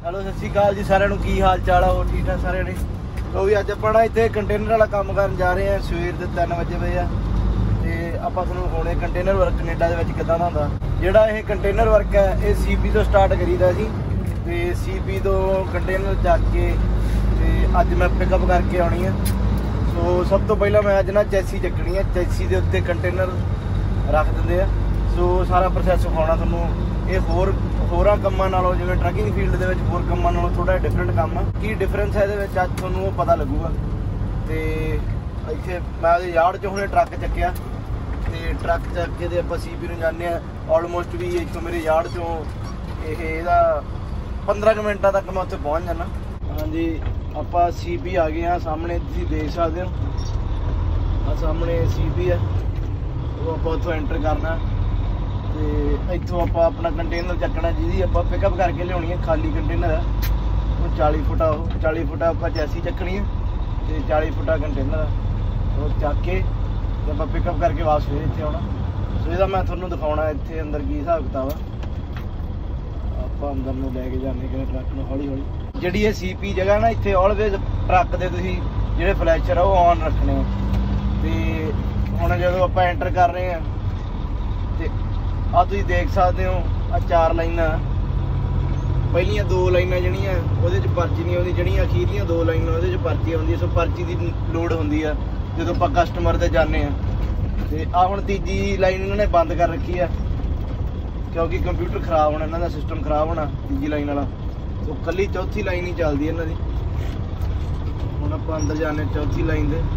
Hello सत श्री अकाल जी साਰਿਆਂ ਨੂੰ ਕੀ ਹਾਲ ਚਾਲ ਆ ਹੋਰ ਠੀਕ ਠਾਕ ਸਾਰਿਆਂ ਨੇ। तो भी अज अपना इतने कंटेनर वाला काम कर जा रहे हैं। सवेर के 3 बजे पे आ तो आप होने कंटेनर वर्क कनेडा के किदा का होंगे जोड़ा ये कंटेनर वर्क है ये CP तो स्टार्ट करीदा जी तो CP तो कंटेनर चक के अज मैं पिकअप करके आनी है। सो सब तो पहला मैं अज ना चैसी चकनी है, चैसी के उत्ते कंटेनर रख देंगे। सो सारा प्रोसैस विखाना थोनों ये होरां कामां नालों जिवें ट्रकिंग फील्ड दे विच होर कामां नालों थोड़ा डिफरेंट काम है। की डिफरेंस है ये अज थोनों वो पता लगूगा। तो इत्थे मैं यार्ड चों हुणे ट्रक चक्या तो ट्रक चक के ते आपां CP नूं जाने ऑलमोस्ट भी इत्थों मेरे यार्ड चों इहदा 15 मिनटां तक मैं उत्थे पहुँच जाना। हाँ जी आपां CP आ गए हाँ, सामने तुसीं देख सकदे हो आ सामने CP है वो आपां उत्थों एंटर करना तो इतों आप अपना कंटेनर चकना जिहदी आप पिकअप करके लियानी है। खाली कंटेनर है वो 40 फुटा 40 फुटा आप चैसी चकनी है तो 40 फुटा कंटेनर है वो चक के आप पिकअप करके वापस फिर इत्थे आना। सो इहदा मैं तुहानूं दिखाउणा इत्थे अंदर की हिसाब किताब है। आप अंदर नूं लैके जाने कि ट्रक नूं हौली हौली जिहड़ी ये CP जगह ना इत्थे ऑलवेज ट्रक दे तुसीं जिहड़े फ्लैशर है वो ऑन रखने तो हुण जदों आप एंटर कर रहे हैं तो आ तुसीं देख सकते हो आ 4 लाइनां पहलियां 2 लाइनां जिहड़ियां उहदे च पर्ची नहीं आउंदी, जिहड़ियां अखीरलियां 2 लाइनां उहदे च पर्ची आउंदी है। सो पर्ची दी लोड हुंदी है जदों आपां कस्टमर ते जाने ते आ हुण तीजी लाइन इन्हां ने बंद कर रखी है क्योंकि कंप्यूटर खराब होना, इन्हां दा सिस्टम खराब होना तीजी लाइन वाला। तो कल्ली चौथी लाइन ही चलदी इन्हां दी। हुण आपां अंदर जाने चौथी लाइन दे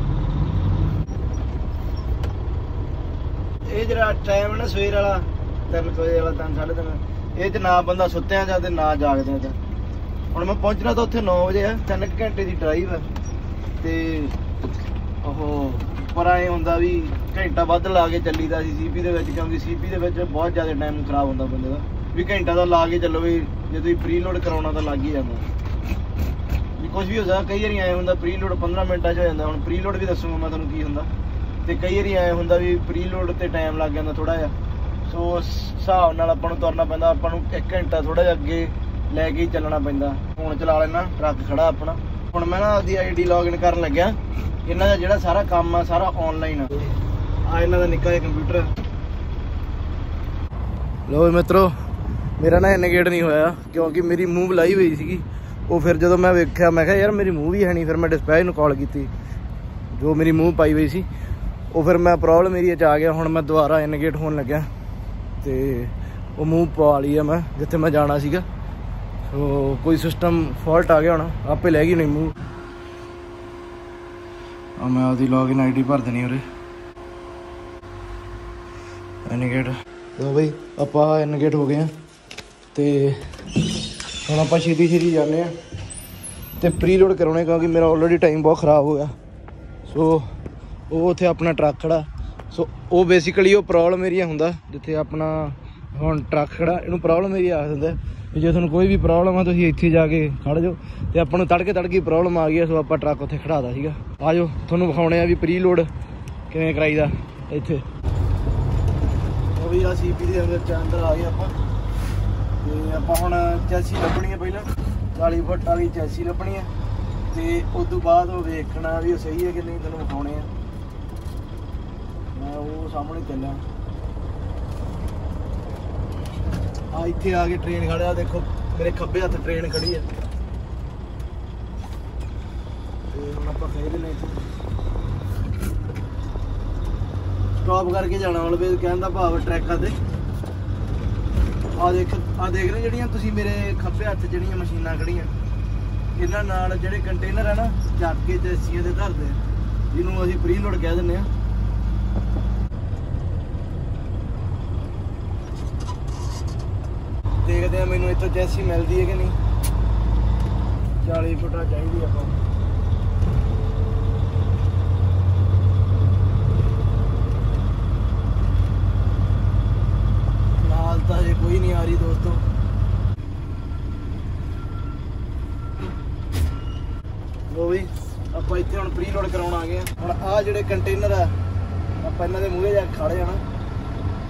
ये जरा टाइम है ना सवेर वाला 3 बजे वाला 3 साढ़े 3 ये ना बंदा सुत्या जा ना जागद जा। हुण मैं पहुंचना तो उत्थे 9 बजे है, 3 घंटे की ड्राइव है तो पर आए होंदा भी घंटा वध ला के चलीदा सी CP दे विच क्योंकि CP दे विच बहुत ज़्यादा टाइम खराब होंदा बंदे का भी घंटा दा ला के चलो भी जो तुसीं प्री लोड कराउणा तो लग ही जांदा भी कुछ भी हो सकदा। कई वारी आए होंदा प्री लोड 15 मिनटां च हो जांदा। हुण प्री लोड भी दसूंगा मैं तुहानूं की हुंदा तो कई वारी आए होंदा भी प्री लोड ते टाइम लग जाता थोड़ा जा। सो उस हिसाब नाल आपां नूं तुरना पैंदा, आपां नूं 1 घंटा थोड़ा जिहा अगे लैके ही चलना पैंदा। हुण चला लेना ट्रक खड़ा अपना। हुण मैं ना आपदी ID लॉगिन करन लग्या। इन्हां दा जिहड़ा सारा काम आ सारा ऑनलाइन आ इन्हां दा निक्का जिहा कंप्यूटर। लो मित्रों मेरा ना इनगेट नहीं होया क्योंकि मेरी मूव लाई हुई सी। वो फिर जो मैं वेख्या मैं कहा यार मेरी मूव ही है नहीं, फिर मैं डिस्पैच नूं कॉल की जो मेरी मूव पाई हुई सी वो फिर मैं प्रॉब्लम एरिया च आ गया। हुण मैं दोबारा इनगेट होने लग्या तो वो मूव पवा ली है मैं जिथे मैं जाना सीगा। तो कोई सिस्टम फॉल्ट आ गया होना आपे लै गई नहीं मूव। मैं आपकी लॉगिन ID भर देनी उरे इनगेट। तो बई आप इनगेट हो गए तो हम आप छेती जाने तो प्री लोड कराने क्योंकि मेरा ऑलरेडी टाइम बहुत ख़राब हो गया। सो वो उत्थे अपना ट्रक खड़ा। सो वो बेसिकली वो प्रॉब्लम एरिया होंदा जिथे अपना हुण ट्रक खड़ा इनू प्रॉब्लम एरिया आख दिंदे भी जो तुहानूं कोई भी प्रॉब्लम आ तुसीं इत्थे जाके खड़ जाओ तो आपां नूं तड़के प्रॉब्लम आ गई। सो आपां ट्रक उत्थे खड़ाता सीगा। आ जाओ तुहानूं विखाउणे आ भी प्री लोड किवें कराईदा इत्थे। वो भी आ CP दे अंदर आ गए आपां ते आपां हुण चैसी लभणी है पहलां 40 फुट वाली चैसी लभणी है तो उस तो बाद वो वेखना भी सही है कि नहीं तुहानूं विखाउणे आ। मैं वो सामने चलिया आ इत्थे आके ट्रेन खड़ा देखो मेरे खब्बे हत्थ ट्रेन खड़ी है तो हम आप खरीदने स्टॉप करके जाना ऑलवेज कहने का भाव ट्रैकां ते आ देख रहे जिहड़ियां तुसीं मेरे खब्बे हत्थ जिहड़ियां मशीनां खड़ियां इन्हां नाल जिहड़े कंटेनर है ना चक के चैसियां ते धरदे जिन्हों असीं प्री लोड कह दिंदे आ। देखते हैं मैनू इतों चैसी मिलती है कि नहीं। 40 फुटा चाहिए आप नाल तो अजे कोई नहीं आ रही दोस्तों। वो भी आप इतने हम प्री लोड करा आ गए हम। आ जोड़े कंटेनर है आप इन्हों के मूहरे जाके खड़े जाना।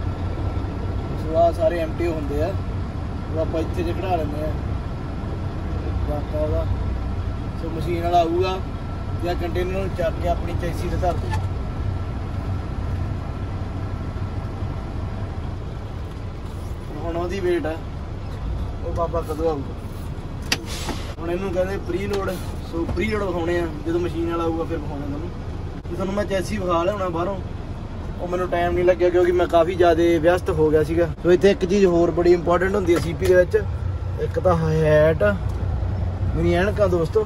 सो आ सारे एमटी होंगे वो आप इतने च कढ़ा लें। ਟਰੱਕ ਉਹਦਾ। ਸੋ ਮਸ਼ੀਨ ਵਾਲਾ ਆਊਗਾ ਜਾਂ ਕੰਟੇਨਰ ਨੂੰ ਚੱਕ ਕੇ ਆਪਣੀ ਚੈਸੀ ਤੇ ਧਰ ਦੂ। ਹੁਣ ਉਹਦੀ ਵੇਟ ਆ, ਉਹ ਬਾਬਾ ਕਦੋਂ ਆਊਗਾ। ਹੁਣ ਇਹਨੂੰ ਕਹਿੰਦੇ pre load. So pre load ਵਿਖਾਉਣੇ ਆ, ਜਦੋਂ ਮਸ਼ੀਨ ਵਾਲਾ ਆਊਗਾ ਫਿਰ ਵਿਖਾਉਣੇ ਤੁਹਾਨੂੰ। ਤੇ ਤੁਹਾਨੂੰ ਮੈਂ ਚੈਸੀ ਵਿਖਾ ਲਿਆਉਣਾ ਬਾਹਰੋਂ, ਉਹ ਮੈਨੂੰ ਟਾਈਮ ਨਹੀਂ ਲੱਗਿਆ ਕਿਉਂਕਿ ਮੈਂ ਕਾਫੀ ਜ਼ਿਆਦਾ ਵਿਅਸਤ ਹੋ ਗਿਆ ਸੀਗਾ। ਸੋ ਇੱਥੇ ਇੱਕ ਚੀਜ਼ ਹੋਰ ਬੜੀ ਇੰਪੋਰਟੈਂਟ ਹੁੰਦੀ ਹੈ ਸੀਪੀ ਦੇ ਵਿੱਚ, ਇੱਕ ਤਾਂ ਹੈਟ, ਮੇਰੀ ਐਨਕਾਂ ਦੋਸਤੋ,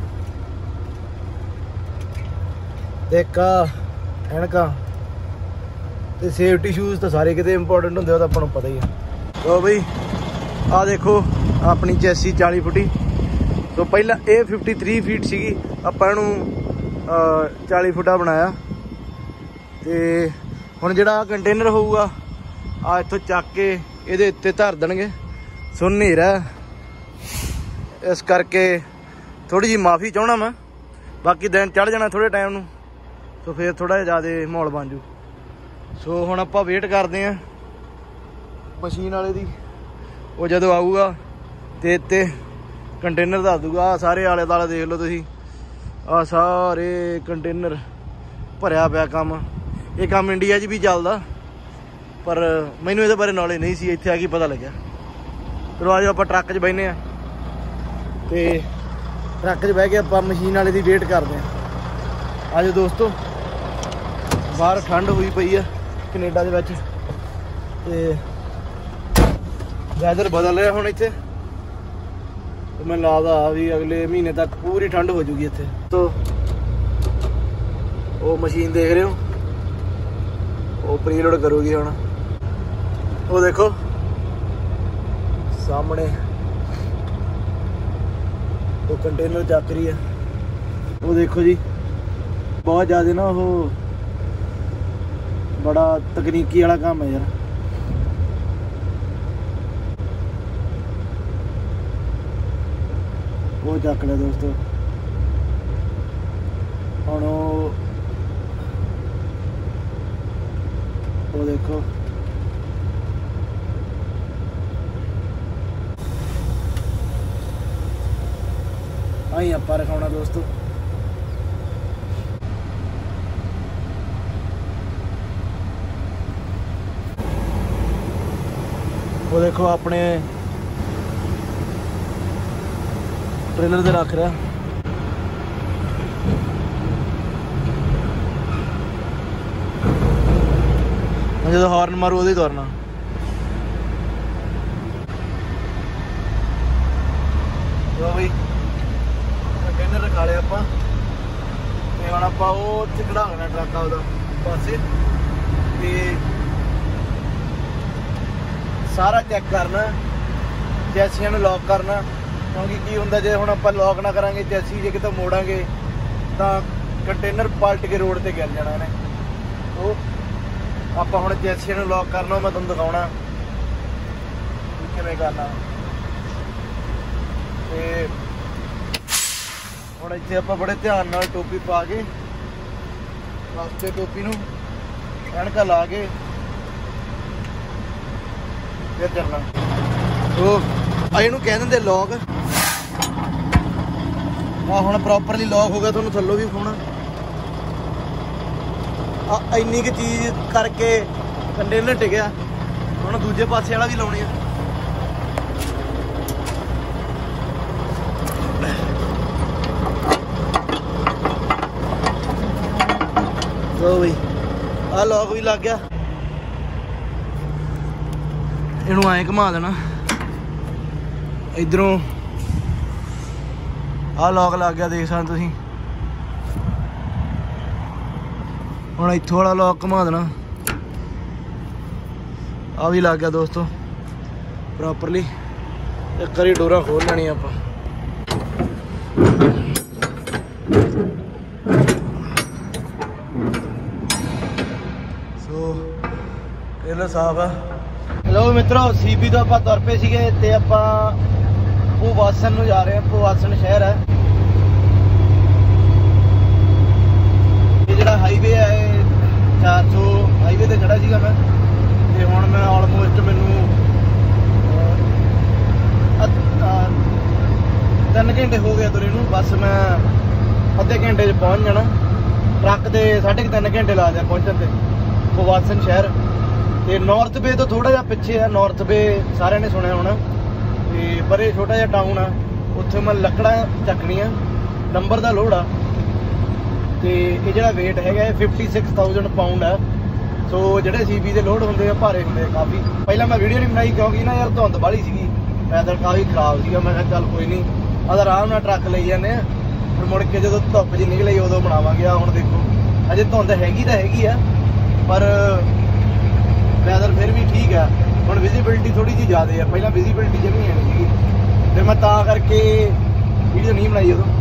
ਤੇ ਇੱਕ ਐਨਕਾਂ, ਤੇ ਸੇਫਟੀ ਸ਼ੂਜ਼ ਤਾਂ ਸਾਰੇ ਕਿਤੇ ਇੰਪੋਰਟੈਂਟ ਹੁੰਦੇ, ਉਹ ਤਾਂ ਆਪਾਂ ਨੂੰ ਪਤਾ ਹੀ ਆ। ਸੋ ਬਈ ਆਹ ਦੇਖੋ ਆਪਣੀ ਚੈਸੀ 40 ਫੁੱਟੀ। ਸੋ ਪਹਿਲਾਂ ਇਹ 53 ਫੀਟ ਸੀਗੀ, ਆਪਾਂ ਇਹਨੂੰ 40 ਫੁੱਟਾ ਬਣਾਇਆ। ਤੇ ਹੁਣ ਜਿਹੜਾ ਕੰਟੇਨਰ ਹੋਊਗਾ ਆ ਇੱਥੋਂ ਚੱਕ ਕੇ ਇਹਦੇ ਉੱਤੇ ਧਰ ਦੇਣਗੇ। ਸੋ ਹਨੇਰਾ ਇਸ ਕਰਕੇ ਥੋੜੀ ਜਿਹੀ ਮਾਫੀ ਚਾਹਣਾ ਮੈਂ, ਬਾਕੀ ਦਿਨ ਚੜ ਜਾਣਾ ਥੋੜੇ ਟਾਈਮ ਨੂੰ, ਸੋ ਫਿਰ ਥੋੜਾ ਜਿਹਾ ਜ਼ਿਆਦਾ ਮਾਹੌਲ ਬਣ ਜੂ। ਸੋ ਹੁਣ ਆਪਾਂ ਵੇਟ ਕਰਦੇ ਹਾਂ ਮਸ਼ੀਨ ਵਾਲੇ ਦੀ, ਉਹ ਜਦੋਂ ਆਊਗਾ ਤੇ ਇੱਥੇ ਕੰਟੇਨਰ ਦੱਸ ਦੂਗਾ। ਆਹ ਸਾਰੇ ਆਲੇ ਦੁਆਲੇ ਦੇਖ ਲਓ ਤੁਸੀਂ, ਆਹ ਸਾਰੇ ਕੰਟੇਨਰ ਭਰਿਆ ਪਿਆ ਕੰਮ। ਇਹ ਕੰਮ ਇੰਡੀਆ 'ਚ ਵੀ ਚੱਲਦਾ, ਪਰ ਮੈਨੂੰ ਇਹਦੇ ਬਾਰੇ ਨੌਲੇਜ ਨਹੀਂ ਸੀ, ਇੱਥੇ ਆ ਕੇ ਪਤਾ ਲੱਗਿਆ। ਚਲੋ ਅੱਜ ਆਪਾਂ ਟਰੱਕ 'ਚ ਬਹਿੰਦੇ ਹਾਂ ਤੇ ਟਰੱਕ 'ਚ ਬਹਿ ਕੇ ਆਪਾਂ ਮਸ਼ੀਨ ਵਾਲੇ ਦੀ ਵੇਟ ਕਰਦੇ ਹਾਂ। ਅੱਜ ਦੋਸਤੋ ਬਾਹਰ ਠੰਡ ਹੋਈ ਪਈ ਆ ਕੈਨੇਡਾ ਦੇ ਵਿੱਚ, ਤੇ ਵੈਦਰ ਬਦਲ ਰਿਹਾ ਹੁਣ ਇੱਥੇ, ਤੇ ਮੈਨੂੰ ਲੱਗਦਾ ਵੀ ਅਗਲੇ ਮਹੀਨੇ ਤੱਕ ਪੂਰੀ ਠੰਡ ਹੋ ਜੂਗੀ ਇੱਥੇ। ਤੋ ਉਹ ਮਸ਼ੀਨ ਦੇਖ ਰਹੇ ਹੋ, ਉਹ ਪ੍ਰੀਲੋਡ ਕਰੂਗੀ ਹੁਣ। ਉਹ ਦੇਖੋ ਸਾਹਮਣੇ ਉਹ ਕੰਟੇਨਰ ਚੱਕ ਰਹੀ ਹੈ। ਉਹ ਦੇਖੋ ਜੀ, ਬਹੁਤ ਜ਼ਿਆਦਾ ਨਾ ਉਹ ਬੜਾ ਤਕਨੀਕੀ ਵਾਲਾ ਕੰਮ ਹੈ ਯਾਰ। ਉਹ ਚੱਕ ਲਿਆ ਦੋਸਤੋ। ਹੁਣ ਉਹ ਦੇਖੋ ਆਈ ਆਪਾਂ ਰਖਾਉਣਾ ਦੋਸਤੋ। ਉਹ ਦੇਖੋ ਆਪਣੇ ਟ੍ਰੇਲਰ ਤੇ ਰੱਖ ਰਿਹਾ। ਜਦੋਂ ਹਾਰਨ ਮਾਰੂ ਉਹਦੇ ਤੁਰਨਾ। ਲੋ ਬਈ ਕੰਟੇਨਰ ਰਖਾ ਲਿਆ ਆਪਾਂ, ਤੇ ਹੁਣ ਆਪਾਂ ਉਹ ਉੱਥੇ ਖੜਾ ਲੈਣਾ ਟਰੱਕ ਉਹਦਾ ਪਾਸੇ, ਤੇ ਸਾਰਾ ਚੈੱਕ ਕਰਨਾ, ਚੈਸੀਆਂ ਨੂੰ ਲੌਕ ਕਰਨਾ। ਕਿਉਂਕਿ ਕੀ ਹੁੰਦਾ ਜੇ ਹੁਣ ਆਪਾਂ ਲੌਕ ਨਾ ਕਰਾਂਗੇ ਚੈਸੀ, ਜੇ ਕਿਤੇ ਮੋੜਾਂਗੇ ਤਾਂ ਕੰਟੇਨਰ ਪਲਟ ਕੇ ਰੋਡ ਤੇ ਗਿਰ ਜਾਣਾ ਇਹਨੇ। ਉਹ ਆਪਾਂ ਹੁਣ ਚੈਸੀਆਂ ਨੂੰ ਲੌਕ ਕਰਨਾ, ਮੈਂ ਤੁਹਾਨੂੰ ਦਿਖਾਉਣਾ ਕਿਵੇਂ ਕਰਨਾ। ਤੇ ਹੁਣ ਇੱਥੇ ਆਪਾਂ ਬੜੇ ਧਿਆਨ ਨਾਲ ਟੋਪੀ ਪਾ ਕੇ, ਵਾਸਤੇ ਟੋਪੀ ਨੂੰ ਐਨਕਾਂ ਲਾ ਕੇ ਫਿਰ ਚੱਲਣਾ। ਉਹ ਇਹਨੂੰ ਕਹਿ ਦਿੰਦੇ ਲੌਕ। ਆ ਹੁਣ ਪ੍ਰੋਪਰਲੀ ਲੌਕ ਹੋ ਗਿਆ, ਤੁਹਾਨੂੰ ਥੱਲੋਂ ਵੀ ਵਿਖਾਉਣਾ। ਆ ਇੰਨੀ ਕੁ ਚੀਜ਼ ਕਰਕੇ ਕੰਟੇਨਰ ਟਿਕਿਆ। ਹੁਣ ਦੂਜੇ ਪਾਸੇ ਵਾਲਾ ਵੀ ਲਾਉਣੀ ਆ। ਲੋ ਬਈ ਆਹ ਲੌਕ ਵੀ ਲੱਗ ਗਿਆ। ਇਹਨੂੰ ਐਂ ਘੁਮਾ ਦੇਣਾ ਇਧਰੋਂ। ਆਹ ਲੌਕ ਲੱਗ ਗਿਆ, ਦੇਖ ਸਕਦੇ ਤੁਸੀਂ। ਹੁਣ ਇੱਥੋਂ ਵਾਲਾ ਲੌਕ ਘੁਮਾ ਦੇਣਾ। ਆ ਵੀ ਲੱਗ ਗਿਆ ਦੋਸਤੋ ਪ੍ਰੋਪਰਲੀ। ਇੱਕ ਵਾਰੀ ਡੋਰਾਂ ਖੋਲ ਲੈਣੀ ਆਪਾਂ। ਸੋ ਟ੍ਰੇਲਰ ਸਾਫ ਆ। ਹੈਲੋ ਮਿੱਤਰੋ, ਸੀਪੀ ਤੋਂ ਆਪਾਂ ਤੁਰ ਪਏ ਸੀਗੇ ਤੇ ਆਪਾਂ ਭੂਵਾਸਨ ਨੂੰ ਜਾ ਰਹੇ ਹਾਂ। ਭੂਵਾਸਨ ਸ਼ਹਿਰ ਹੈ। ਇਹ ਜਿਹੜਾ ਹਾਈਵੇ ਹੈ ਇਹ 400 ਹਾਈਵੇ ਤੇ ਖੜਾ ਸੀਗਾ ਮੈਂ, ਤੇ ਹੁਣ ਮੈਂ ਆਲਮੋਸਟ ਮੈਨੂੰ 3 घंटे हो गए तुरे नूं, बस मैं अद्धे घंटे 'ਚ पहुंच जाना। ट्रक ते 3.5 घंटे ला दिया पहुंचण ते भवासन शहर। ते नॉर्थ बे तो थोड़ा जिहा पिछे है, नॉर्थ बे सारे ने सुनिया होना, ते परे छोटा जिहा टाउन आ, उत्थे मैं लकड़ा चकनियां नंबर दा लोड आ। ते ये जिहड़ा वेट हैगा 56,000 पाउंड है। सो ਜਿਹੜੇ ਸੀਬੀ ਦੇ ਲੋਡ ਹੁੰਦੇ ਆ ਭਾਰੇ ਹੁੰਦੇ ਆ ਕਾਫੀ। ਪਹਿਲਾਂ ਮੈਂ ਵੀਡੀਓ ਨਹੀਂ ਬਣਾਈ ਕਿਉਂਕਿ ਨਾ ਯਾਰ ਧੁੰਦ ਬਾਹਲੀ ਸੀਗੀ, ਪੈਦਲ ਕਾਫੀ ਖਰਾਬ ਸੀਗਾ। ਮੈਂ ਕਿਹਾ ਚੱਲ ਕੋਈ ਨਹੀਂ, ਆਦਾ ਆਰਾਮ ਨਾਲ ਟਰੱਕ ਲਈ ਜਾਂਦੇ ਆ, ਫਿਰ ਮੁੜ ਕੇ ਜਦੋਂ ਧੁੱਪ ਜੀ ਨਿਕਲੇ ਉਦੋਂ ਬਣਾਵਾਂਗੇ। ਆ ਹੁਣ ਦੇਖੋ ਅਜੇ ਧੁੰਦ ਹੈਗੀ ਤਾਂ ਹੈਗੀ ਆ, ਪਰ ਵੈਦਰ ਫਿਰ ਵੀ ਠੀਕ ਆ। ਹੁਣ ਵਿਜ਼ੀਬਿਲਟੀ ਥੋੜੀ ਜਿਹੀ ਜ਼ਿਆਦਾ ਆ, ਪਹਿਲਾਂ ਵਿਜ਼ੀਬਿਲਟੀ ਜਮੀ ਹੈ ਨਹੀਂ ਸੀਗੀ, ਫਿਰ ਮੈਂ ਤਾਂ ਕਰਕੇ ਵੀਡੀਓ ਨਹੀਂ ਬਣਾਈ ਉਦੋਂ।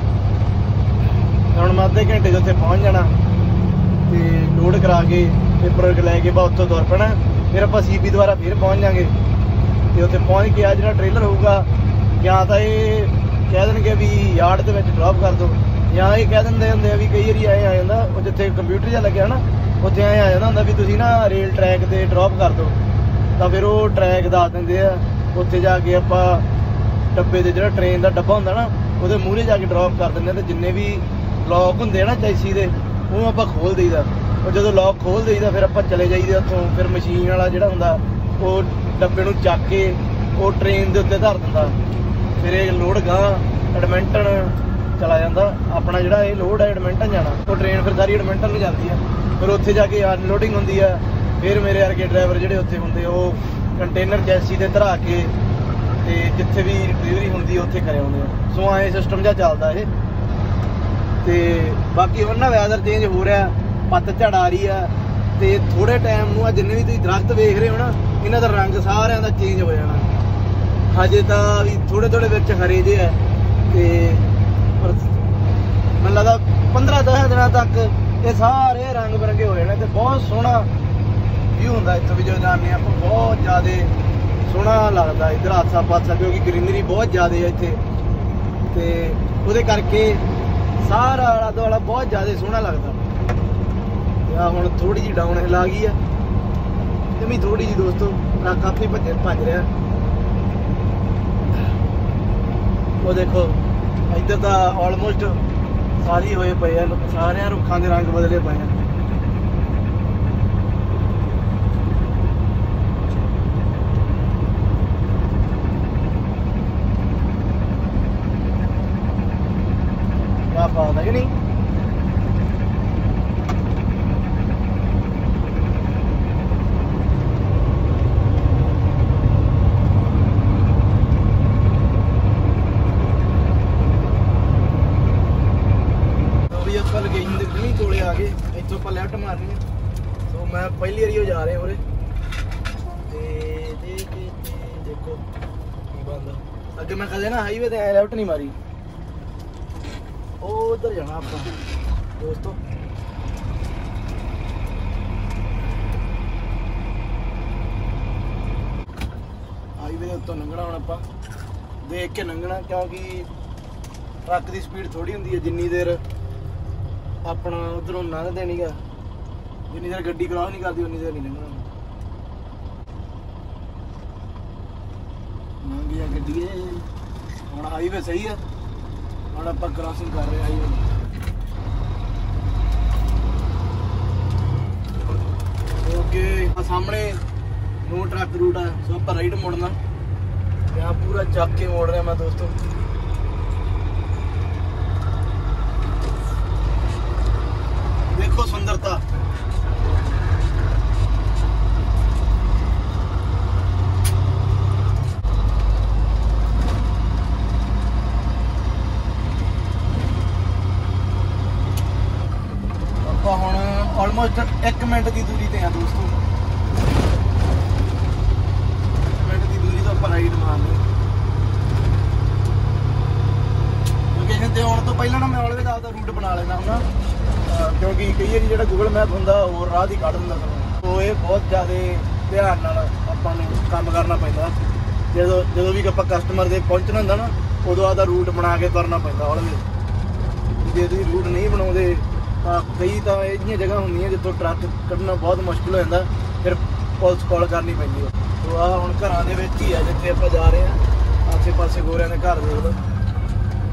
ਹੁਣ ਮੈਂ ਅੱਧੇ ਘੰਟੇ 'ਚ ਉੱਥੇ ਪਹੁੰਚ ਜਾਣਾ ਤੇ ਲੋਡ ਕਰਾ ਕੇ ਪੇਪਰ ਲੈ ਕੇ ਬਾ ਉੱਥੋਂ ਤੁਰ ਪੈਣਾ। ਫਿਰ ਆਪਾਂ ਸੀਪੀ ਦੁਆਰਾ ਫਿਰ ਪਹੁੰਚ ਜਾਵਾਂਗੇ ਤੇ ਉੱਥੇ ਪਹੁੰਚ ਕੇ ਆ ਜਿਹੜਾ ਟ੍ਰੇਲਰ ਹੋਊਗਾ, ਜਾਂ ਤਾਂ ਇਹ ਕਹਿ ਦੇਣਗੇ ਵੀ ਯਾਰਡ ਦੇ ਵਿੱਚ ਡ੍ਰੌਪ ਕਰ ਦਿਓ, ਜਾਂ ਇਹ ਕਹਿ ਦਿੰਦੇ ਹੁੰਦੇ ਆ ਵੀ ਕਈ ਵਾਰੀ ਐਂ ਆ ਜਾਂਦਾ ਉਹ ਜਿੱਥੇ ਕੰਪਿਊਟਰ ਜਿਹਾ ਲੱਗਿਆ ਨਾ ਉੱਥੇ ਐਂ ਆ ਜਾਂਦਾ ਹੁੰਦਾ ਵੀ ਤੁਸੀਂ ਨਾ ਰੇਲ ਟਰੈਕ 'ਤੇ ਡ੍ਰੌਪ ਕਰ ਦਿਓ, ਤਾਂ ਫਿਰ ਉਹ ਟਰੈਕ ਦੱਸ ਦਿੰਦੇ ਆ। ਉੱਥੇ ਜਾ ਕੇ ਆਪਾਂ ਡੱਬੇ 'ਤੇ ਜਿਹੜਾ ਟ੍ਰੇਨ ਦਾ ਡੱਬਾ ਹੁੰਦਾ ਨਾ ਉਹਦੇ ਮੂਹਰੇ ਜਾ ਕੇ ਡ੍ਰੌਪ ਕਰ ਦਿੰਦੇ ਆ, ਤੇ ਜਿੰਨੇ ਵੀ ਲੌਕ ਹੁੰਦੇ ਆ ਨਾ ਚੈਸੀ ਦੇ ਉਹ ਆਪਾਂ ਖੋਲ ਦੇਈਦਾ। ਉਹ ਜਦੋਂ ਲੌਕ ਖੋਲ ਦੇਈਦਾ ਫਿਰ ਆਪਾਂ ਚਲੇ ਜਾਈਦੇ ਉੱਥੋਂ। ਫਿਰ ਮਸ਼ੀਨ ਵਾਲਾ ਜਿਹੜਾ ਹੁੰਦਾ ਉਹ ਡੱਬੇ ਨੂੰ ਚੱਕ ਕੇ ਉਹ ਟ੍ਰੇਨ ਦੇ ਉੱਤੇ ਧਰ ਦਿੰਦਾ। ਫਿਰ ਇਹ ਲੋਡ ਗਾਂ ਐਡਮਿੰਟਨ ਚਲਾ ਜਾਂਦਾ। ਆਪਣਾ ਜਿਹੜਾ ਇਹ ਲੋਡ ਹੈ ਐਡਮਿੰਟਨ ਜਾਣਾ, ਉਹ ਟ੍ਰੇਨ ਫਿਰ ਸਾਰੀ ਐਡਮਿੰਟਨ ਨੂੰ ਜਾਂਦੀ ਆ। ਫਿਰ ਉੱਥੇ ਜਾ ਕੇ ਅਨਲੋਡਿੰਗ ਹੁੰਦੀ ਆ। ਫਿਰ ਮੇਰੇ ਵਰਗੇ ਡਰਾਈਵਰ ਜਿਹੜੇ ਉੱਥੇ ਹੁੰਦੇ ਉਹ ਕੰਟੇਨਰ ਚੈਸੀ 'ਤੇ ਧਰਾ ਕੇ ਤੇ ਜਿੱਥੇ ਵੀ ਡਿਲੀਵਰੀ ਹੁੰਦੀ ਉੱਥੇ ਕਰੇ ਆਉਂਦੇ ਆ। ਸੋ ਐਂ ਸਿਸਟਮ ਜਿਹਾ ਚੱਲਦਾ ਇਹ। ਤੇ ਬਾਕੀ ਹੁਣ ਨਾ ਵੈਦਰ ਚੇਂਜ ਹੋ ਰਿਹਾ, ਪੱਤਝੜ ਆ ਰਹੀ ਆ, ਤੇ ਥੋੜੇ ਟਾਈਮ ਨੂੰ ਆ ਜਿੰਨੇ ਵੀ ਤੁਸੀਂ ਦਰਖਤ ਵੇਖ ਰਹੇ ਹੋ ਨਾ ਇਹਨਾਂ ਦਾ ਰੰਗ ਸਾਰਿਆਂ ਦਾ ਚੇਂਜ ਹੋ ਜਾਣਾ। ਹਜੇ ਤਾਂ ਵੀ ਥੋੜੇ ਥੋੜੇ ਵਿੱਚ ਹਰੇ ਜਿਹੇ ਆ, ਤੇ ਮੈਨੂੰ ਲੱਗਦਾ 15-10 ਦਿਨਾਂ ਤੱਕ ਇਹ ਸਾਰੇ ਰੰਗ ਬਿਰੰਗੇ ਹੋ ਜਾਣੇ। ਤੇ ਬਹੁਤ ਸੋਹਣਾ ਵਿਊ ਹੁੰਦਾ ਇੱਥੋਂ ਵੀ, ਜਦੋਂ ਜਾਂਦੇ ਆਪਾਂ ਬਹੁਤ ਜ਼ਿਆਦਾ ਸੋਹਣਾ ਲੱਗਦਾ ਇੱਧਰ ਆਸਾ ਪਾਸਾ, ਕਿਉਂਕਿ ਗ੍ਰੀਨਰੀ ਬਹੁਤ ਜ਼ਿਆਦਾ ਹੈ ਇੱਥੇ, ਤੇ ਉਹਦੇ ਕਰਕੇ ਸਾਰਾ ਆਲਾ ਦੁਆਲਾ ਬਹੁਤ ਜ਼ਿਆਦਾ ਸੋਹਣਾ ਲੱਗਦਾ। ਆ ਹੁਣ ਥੋੜੀ ਜਿਹੀ ਡਾਊਨ ਹਿਲ ਆ ਗਈ ਆ, ਜਮੀ ਥੋੜੀ ਜਿਹੀ ਦੋਸਤੋ, ਟਰੱਕ ਆਪੇ ਭੱਜ ਰਿਹਾ। ਉਹ ਦੇਖੋ ਇੱਧਰ ਤਾਂ ਆਲਮੋਸਟ ਸਾਰੀ ਹੋਏ ਪਏ ਆ, ਸਾਰਿਆਂ ਰੁੱਖਾਂ ਦੇ ਰੰਗ ਬਦਲੇ ਪਏ ਆ। ਕਿਆ ਬਾਤ ਹੈ ਕਿ ਨਹੀਂ? ਆਪਾਂ ਲੋਕੇਸ਼ਨ ਦੇ ਬਿਲਕੁਲ ਕੋਲੇ ਆ ਗਏ। ਇੱਥੋਂ ਆਪਾਂ ਲੈਫਟ ਮਾਰਨੀ ਹੈ। ਸੋ ਮੈਂ ਪਹਿਲੀ ਵਾਰੀ ਹੋ ਜਾ ਰਿਹਾ ਉਰੇ, ਤੇ ਦੇਖੋ ਕੀ ਬਣਦਾ। ਅੱਗੇ ਮੈਂ ਕਦੇ ਨਾ ਹਾਈਵੇ ਤੇ ਐ ਲੈਫਟ ਨਹੀਂ ਮਾਰੀ। ਉਹ ਉਧਰ ਜਾਣਾ ਆਪਾਂ ਦੋਸਤੋ। ਹਾਈਵੇ ਦੇ ਉੱਤੋਂ ਲੰਘਣਾ ਹੁਣ ਆਪਾਂ, ਦੇਖ ਕੇ ਲੰਘਣਾ, ਕਿਉਂਕਿ ਟਰੱਕ ਦੀ ਸਪੀਡ ਥੋੜੀ ਹੁੰਦੀ ਹੈ। ਜਿੰਨੀ ਦੇਰ ਆਪਣਾ ਉਧਰੋਂ ਲੰਘਦੇ ਨਹੀਂਗਾ, ਜਿੰਨੀ ਦੇਰ ਗੱਡੀ ਕ੍ਰਾਸ ਨਹੀਂ ਕਰਦੀ ਉਨੀ ਦੇਰ ਨਹੀਂ ਲੰਘਣਾ। ਲੰਘ ਗਿਆ ਗੱਡੀ, ਹੁਣ ਹਾਈਵੇ ਸਹੀ ਆ। ਹੁਣ ਆਪਾਂ ਕ੍ਰਾਸਿੰਗ ਕਰ ਰਹੇ ਹਾਈਵੇ। ਓਕੇ, ਸਾਹਮਣੇ ਨੋ ਟਰੱਕ ਰੂਟ ਆ, ਸੋ ਆਪਾਂ ਰਾਈਟ ਮੁੜਨਾ। यहाँ पूरा ਚੱਕ ਕੇ ਮੋੜ ਰਿਹਾ ਮੈਂ ਦੋਸਤੋ। देखो सुंदरता, ਆਪਾਂ ਹੁਣ ਆਲਮੋਸਟ 1 ਮਿੰਟ ਦੀ ਦੂਰੀ ਤੇ ਆ ਦੋਸਤੋ। 1 ਮਿੰਟ ਦੀ ਦੂਰੀ ਤੋਂ ਆਪਾਂ ਰਾਈਟ ਮਾਰਨੀ। ਲੋਕੇਸ਼ਨ ਤੇ ਆਉਣ ਤੋਂ ਪਹਿਲਾਂ ਨਾ ਮੈਂ ਆਲਵੇਜ਼ ਆਪਦਾ ਰੂਟ ਬਣਾ ਲੈਂਦਾ ਹੁੰਦਾ, ਕਿਉਂਕਿ ਕਈ ਵਾਰੀ ਜਿਹੜਾ ਗੂਗਲ ਮੈਪ ਹੁੰਦਾ ਹੋਰ ਰਾਹ ਦੀ ਕੱਢ ਦਿੰਦਾ ਸਾਨੂੰ। ਸੋ ਇਹ ਬਹੁਤ ਜ਼ਿਆਦਾ ਧਿਆਨ ਨਾਲ ਆਪਾਂ ਨੂੰ ਕੰਮ ਕਰਨਾ ਪੈਂਦਾ। ਜਦੋਂ ਵੀ ਆਪਾਂ ਕਸਟਮਰ ਦੇ ਪਹੁੰਚਣਾ ਹੁੰਦਾ ਨਾ, ਉਦੋਂ ਆਪਦਾ ਰੂਟ ਬਣਾ ਕੇ ਤੁਰਨਾ ਪੈਂਦਾ ਆਲਵੇਜ਼। ਜੇ ਤੁਸੀਂ ਰੂਟ ਨਹੀਂ ਬਣਾਉਂਦੇ ਤਾਂ ਕਈ ਤਾਂ ਇਹ ਜਿਹੀਆਂ ਜਗ੍ਹਾ ਹੁੰਦੀਆਂ ਜਿੱਥੋਂ ਟਰੱਕ ਕੱਢਣਾ ਬਹੁਤ ਮੁਸ਼ਕਿਲ ਹੋ ਜਾਂਦਾ, ਫਿਰ ਪੁਲਿਸ ਕਾਲ ਕਰਨੀ ਪੈਂਦੀ ਹੈ। ਸੋ ਆਹ ਹੁਣ ਘਰਾਂ ਦੇ ਵਿੱਚ ਹੀ ਆ ਜਿੱਥੇ ਆਪਾਂ ਜਾ ਰਹੇ ਹਾਂ। ਆਸੇ ਪਾਸੇ ਗੋਰਿਆਂ ਦੇ ਘਰ ਦੇਖ ਲਓ,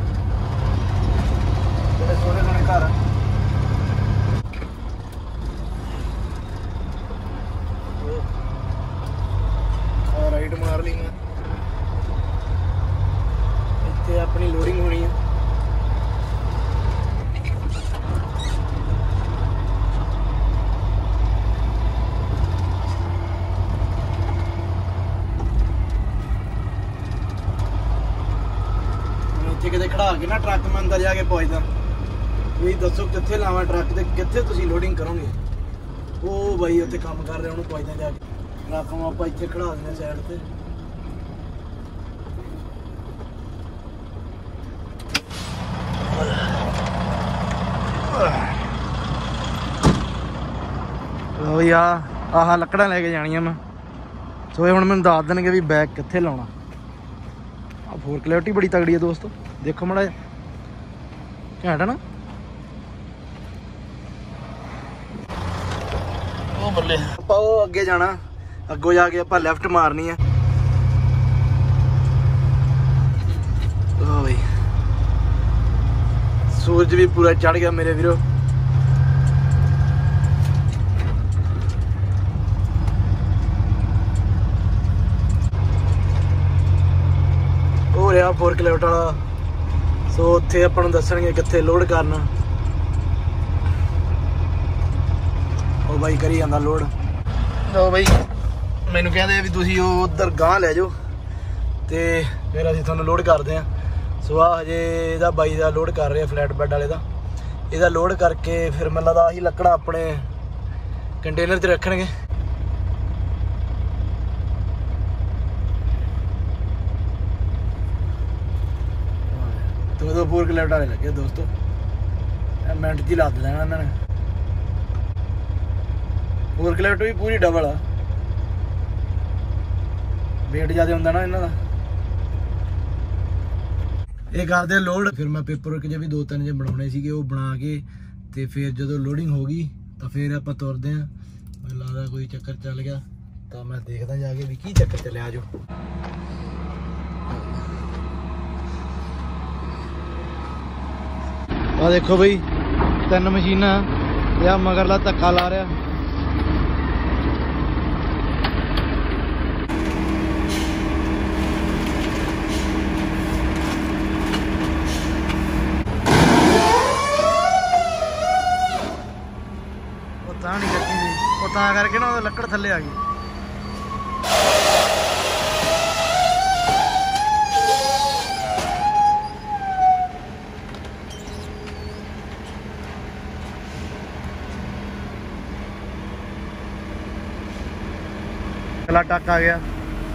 अपनी लोडिंग होनी है। इत्थे किते खड़ा के ना ट्रक मैं अंदर जाके पहुंचदा, भी दसो कित्थे लावां ट्रक ते कित्थे तुसीं लोडिंग करोगे। ओ भाई उत्थे काम कर रहे उन्होंने पहुंचदा जाके ट्रक में आप इत्थे खड़ा देने साइड ते। लो जी आह लकड़ा लेके जानियां मैं, सो ये हुण मैनूं दस देणगे भी बैग कित्थे लाउणा। आ फोर क्लैरिटी बड़ी तगड़ी है दोस्तों, देखो माड़ा घैंट है ना। ओ बल्ले आपां ओ अगे जाना, अगों जाके आपां लैफ्ट मारनी है। ओ भाई सूरज भी पूरा चढ़ गया मेरे वीरो। हो रहा फोर किलोमीटर वाला, सो उत्थे आपां नूं दस्सणगे कित्थे लोड करना। ओ भाई करी जांदा लोड। तो भाई मैनूं कहंदे भी तुसीं उधर गांह लै जाओ ते फिर असीं तुहानूं लोड करदे हां। सो आ हजे इहदा बाई दा लोड कर रहे फ्लैट बैड वाले दा, इहदा लोड करके फिर मैनूं लगदा आही लकड़ा अपने कंटेनर च रखणगे। तो फोर किलोमीटर वाले लगे दोस्तों, मिनट जी लद देना इन्होंने। फोर किलोमीटर भी पूरी डबल आ, वेट ज़्यादा होंदा ना इन्हों का। ये करते लोड, फिर मैं पेपर वर्क जो भी दो तीन जो बनाने सीगे वो बना के ते फिर जो लोडिंग हो गई तो फिर आप तुरते हैं। मैं लगता कोई चक्कर चल गया तो मैं देखदा जाके भी की चक्कर चलिया। आ जाओ आ देखो भाई तीन मशीना या मगरला धक्का ला रहा। नहीं कटी थी वो करके ना लकड़ थले आ गई। चला टक आ गया।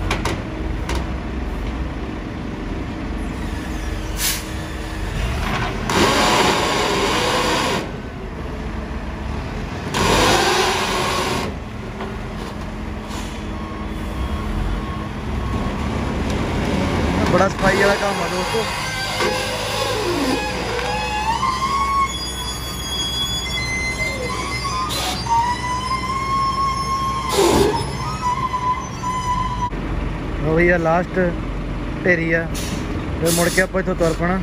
बड़ा सफाई वाला काम है दोस्तों। भैया लास्ट ढेरी है, फिर मुड़ के आप इतों तुर पना।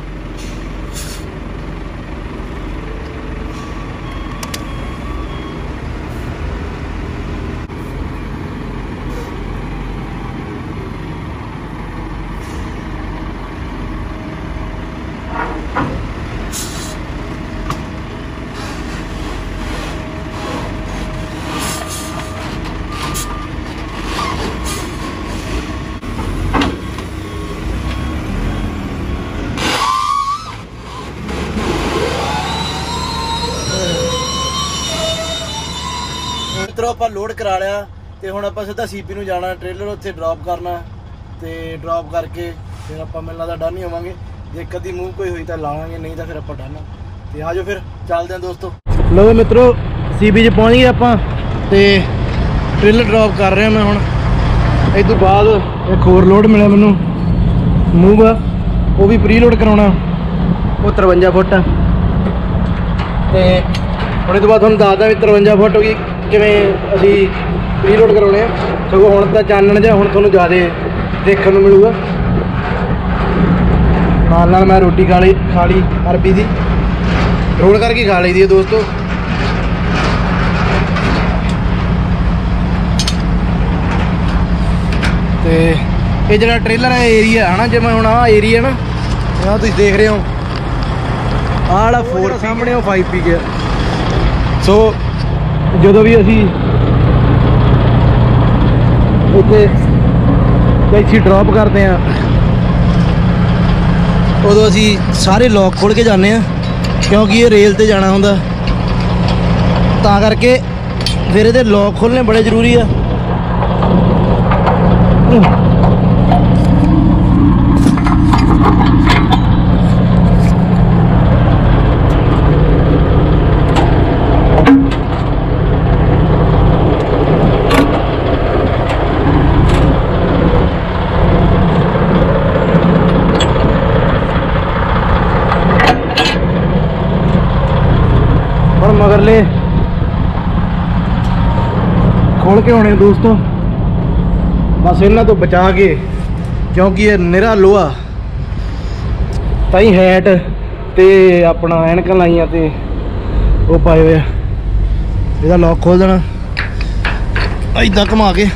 ਆਪਾਂ ਲੋਡ ਕਰਾ ਲਿਆ ਤੇ ਹੁਣ ਆਪਾਂ ਸਿੱਧਾ ਸੀਪੀ ਨੂੰ ਜਾਣਾ, ਟ੍ਰੇਲਰ ਉੱਥੇ ਡ੍ਰੌਪ ਕਰਨਾ ਤੇ ਡ੍ਰੌਪ ਕਰਕੇ ਫਿਰ ਆਪਾਂ ਮੈਨੂੰ ਲੱਗਦਾ ਡਨ ਹੀ ਹੋਵਾਂਗੇ। ਜੇ ਕਦੀ ਮੂਵ ਕੋਈ ਹੋਈ ਤਾਂ ਲਾਵਾਂਗੇ, ਨਹੀਂ ਤਾਂ ਫਿਰ ਆਪਾਂ ਡਨ ਤੇ ਆਜੋ ਫਿਰ ਚੱਲਦੇ ਆਂ ਦੋਸਤੋ। ਲਓ ਮਿੱਤਰੋ ਸੀਪੀ 'ਚ ਪਹੁੰਚ ਗਏ ਆਪਾਂ ਤੇ ਟ੍ਰੇਲਰ ਡ੍ਰੌਪ ਕਰ ਰਿਹਾ ਮੈਂ ਹੁਣ। ਇਸ ਤੋਂ ਬਾਅਦ ਇੱਕ ਹੋਰ ਲੋਡ ਮਿਲਿਆ ਮੈਨੂੰ ਮੂਵ ਆ, ਉਹ ਵੀ ਪ੍ਰੀ ਲੋਡ ਕਰਾਉਣਾ, ਉਹ 53 ਫੁੱਟ ਤੇ ਹੁਣ ਇਹ ਤੋਂ ਬਾਅਦ ਤੁਹਾਨੂੰ ਦੱਸਦਾ ਵੀ 53 ਫੁੱਟ ਹੋ ਗਈ ਕਿਵੇਂ ਅਸੀਂ ਪ੍ਰੀ ਲੋਡ ਕਰਾਉਣੇ ਆ। ਸਗੋਂ ਹੁਣ ਤਾਂ ਚਾਨਣ ਜਿਹਾ ਹੁਣ ਤੁਹਾਨੂੰ ਜ਼ਿਆਦਾ ਦੇਖਣ ਨੂੰ ਮਿਲੂਗਾ। ਨਾਲ ਨਾਲ ਮੈਂ ਰੋਟੀ ਖਾ ਲਈ ਅਰਬੀ ਦੀ, ਰੋਲ ਕਰਕੇ ਖਾ ਲਈ ਦੀ ਹੈ ਦੋਸਤੋ। ਤੇ ਇਹ ਜਿਹੜਾ ਟ੍ਰੇਲਰ ਹੈ ਏਰੀਆ ਹੈ ਨਾ, ਜਿਵੇਂ ਹੁਣ ਆਹ ਏਰੀਆ ਨਾ यहाँ तुम देख रहे हो आला 4 सामने 5 पी गया। सो जो भी असी इतने टैक्सी ड्रॉप करते हैं उदों असी सारे लॉक खोल के जाने क्योंकि ये रेल ते जाना होंदा तां करके फिर ये लॉक खोलने बड़े जरूरी है। और मगरले खोल के होने दोस्तों बस इन्हों तो बचा के क्योंकि ये निरा लोहा ताई हैट ते अपना ऐनक लाइया ते वो पाए हुए इसका लॉक खोल देना इदा घुमा के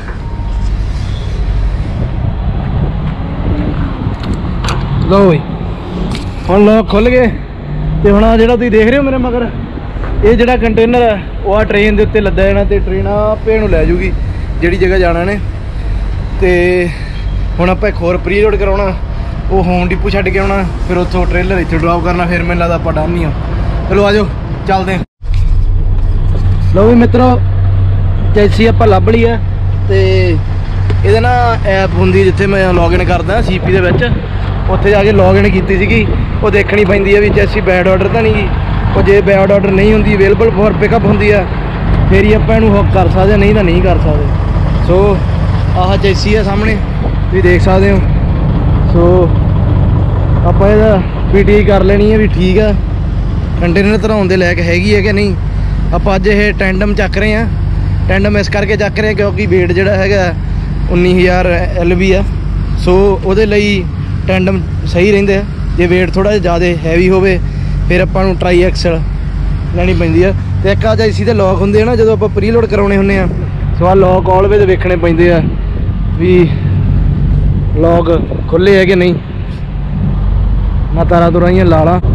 लो भाई हम लॉक खुल गए ते हुण आ जिहड़ा तुसीं देख रहे हो मेरे मगर ये जिहड़ा कंटेनर है वो ट्रेन के उत्ते लद्दा जाना ते ट्रेन आपे नूं लै जूगी जिहड़ी जगह जाना ने ते हुण आपां एक होर प्री लोड कराउणा वो होम डिपो छड्ड के आउणा फिर उत्थों ट्रेलर इत्थे ड्रॉप करना फिर मैनूं लगदा आपां डन ही आ। चलो आ जाओ चलदे हैं। लो भी मित्रों टैक्सी आपां लभ लई है ते इहदे ना ऐप हुंदी जिथे मैं लॉगिन करदा CP दे विच उत्थे जाके लॉगिन कीती सीगी वो देखनी पैंदी है भी टैक्सी बैड ऑर्डर तां नहीं गी और जे बैड ऑर्डर नहीं होंगी अवेलेबल फॉर पिकअप होंगी है फिर ही आप हुक कर सकते नहीं तो नहीं कर सकते। सो आह टैक्सी है सामने तुम देख सकते हो। सो आप PTI कर लेनी है भी ठीक है कंटेनर धराउण दे लायक हैगी है कि नहीं। आप अज ये टैंडम चक रहे हैं टैंडम इस करके चक रहे हैं क्योंकि वेट जोड़ा है 19,000 LB है। सो वो टैंडम सही रहिंदे है जे वेट थोड़ा ज़्यादा हैवी होवे फिर आपां नूं ट्राई एक्सल लैनी पैंदी है। तो एक आज इसी ते लॉक होंदे ना जो आप प्री लोड कराने होंगे सो आ लॉक ऑलवेज वेखने पैंदे आ भी लॉक खुले है कि नहीं। मैं तारा तुरा ही ला ला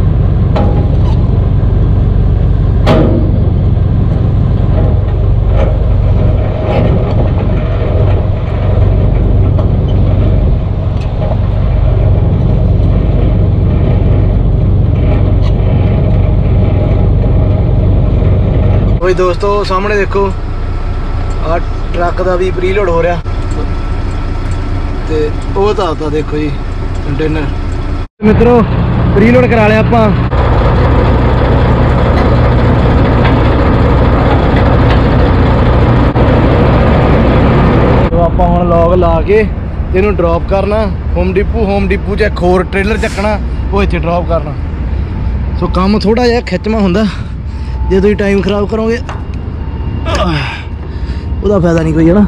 दोस्तों सामने देखो आ ट्रक का भी प्री लोड हो रहा ते वो तो देखो जी कंटेनर मित्रों प्री लोड करा लिया आपां। तो आपां हुण लॉग ला के इनू ड्रॉप करना होम डिपो च एक होर ट्रेलर चकना वो इत्थे ड्रॉप करना। सो काम थोड़ा जिहा खिचमा हुंदा जे तुम टाइम खराब करोगे उसका फायदा नहीं कोई है ना।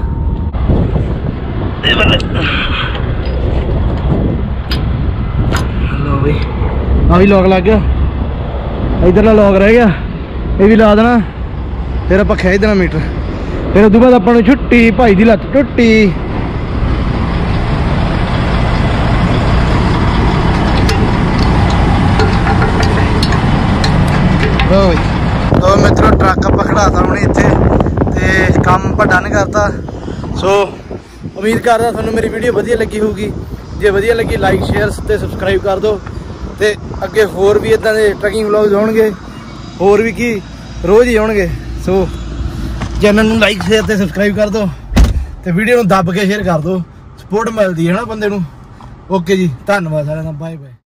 लो भाई आ भी लॉक लग गया इधरला लॉक रह गया ये भी ला देना फिर आप खिंच देना मीटर फिर उस बाद अपन छुट्टी भाई की लत्त टुट्टी। लो भाई तो मित्रों ट्रक आप खड़ाता हमने इतने तो काम आप डन करता। सो उम्मीद करदा तुहानूं मेरी वीडियो वधिया लगी होगी जे वधिया लगी लाइक शेयर ते सबसक्राइब कर दो ते अगे होर भी इदां दे ट्रैकिंग व्लॉग्स आउणगे होर भी की रोज़ ही आउणगे। सो चैनल नूं लाइक शेयर ते सबसक्राइब कर दो ते वीडियो नूं दब के शेयर कर दो सपोर्ट मिलदी है ना बंदे नूं। ओके जी धन्नवाद सारिआं दा बाय बाय।